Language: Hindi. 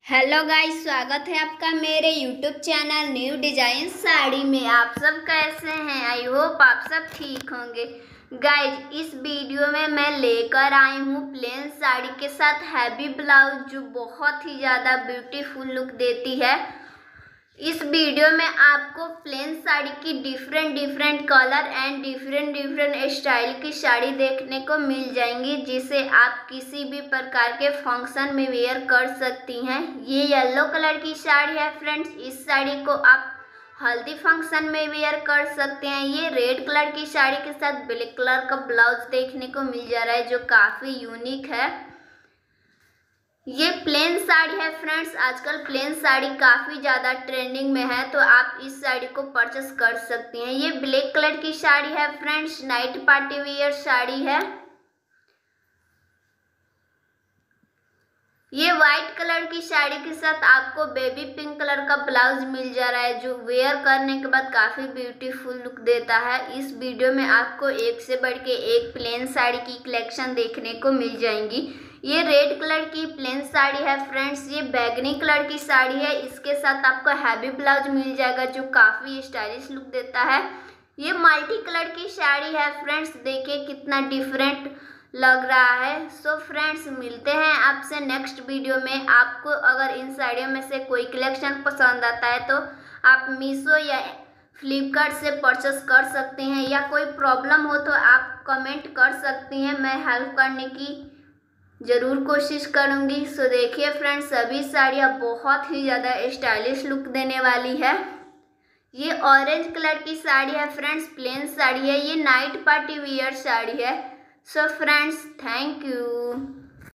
हेलो गाइस, स्वागत है आपका मेरे YouTube channel new design sari में। आप सब कैसे हैं? आई होप आप सब ठीक होंगे। गाइस, इस वीडियो में मैं लेकर आई हूँ प्लेन साड़ी के साथ हैवी ब्लाउज, जो बहुत ही ज़्यादा ब्यूटीफुल लुक देती है। इस वीडियो में आपको प्लेन साड़ी की different colour and different style की साड़ी देखने को मिल जाएंगी, जिसे आप किसी भी प्रकार के फंक्शन में वेयर कर सकती हैं। ये येलो कलर की साड़ी है फ्रेंड्स। इस साड़ी को आप हल्दी फंक्शन में वेयर कर सकते हैं। ये रेड कलर की साड़ी के साथ ब्लैक कलर का ब्लाउज देखने को मिल जा रहा है, जो काफ़ी यूनिक है। ये प्लेन साड़ी है फ्रेंड्स। आजकल प्लेन साड़ी काफ़ी ज़्यादा ट्रेंडिंग में है, तो आप इस साड़ी को परचेस कर सकती हैं। ये ब्लैक कलर की साड़ी है friends. Night party wear sari है। ये वाइट कलर की साड़ी के साथ आपको बेबी पिंक कलर का ब्लाउज मिल जा रहा है, जो वेयर करने के बाद काफ़ी ब्यूटीफुल लुक देता है। इस वीडियो में आपको एक से बढ़ के एक प्लेन साड़ी की कलेक्शन देखने को मिल जाएंगी। ये रेड कलर की प्लेन साड़ी है फ्रेंड्स। ये बैगनी कलर की साड़ी है। इसके साथ आपको हैवी ब्लाउज मिल जाएगा, जो काफ़ी स्टाइलिश लुक देता है। ये मल्टी कलर की साड़ी है फ्रेंड्स। देखिए कितना डिफरेंट लग रहा है। सो फ्रेंड्स, मिलते हैं आपसे नेक्स्ट वीडियो में। आपको अगर इन साड़ियों में से कोई कलेक्शन पसंद आता है तो आप मीशो या फ्लिपकार्ट से परचेस कर सकते हैं, या कोई प्रॉब्लम हो तो आप कमेंट कर सकती हैं। मैं हेल्प करने की ज़रूर कोशिश करूँगी। सो देखिए फ्रेंड्स, सभी साड़ियाँ बहुत ही ज़्यादा स्टाइलिश लुक देने वाली है। ये ऑरेंज कलर की साड़ी है फ्रेंड्स, प्लेन साड़ी है। ये नाइट पार्टी वियर साड़ी है। So friends, thank you.